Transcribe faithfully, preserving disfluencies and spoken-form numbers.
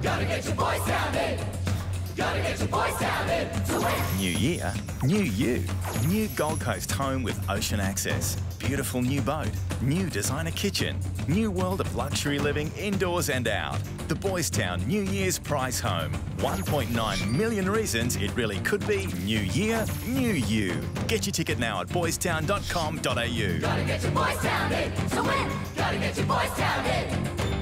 Gotta get your BoysTown in. Gotta get your BoysTown in to win. New year, new you. New Gold Coast home with ocean access. Beautiful new boat. New designer kitchen. New world of luxury living indoors and out. The BoysTown New Year's prize home. one point nine million reasons it really could be New Year, New You. Get your ticket now at boys town dot com dot a u. Gotta get your BoysTown in to win. Gotta get your BoysTown in.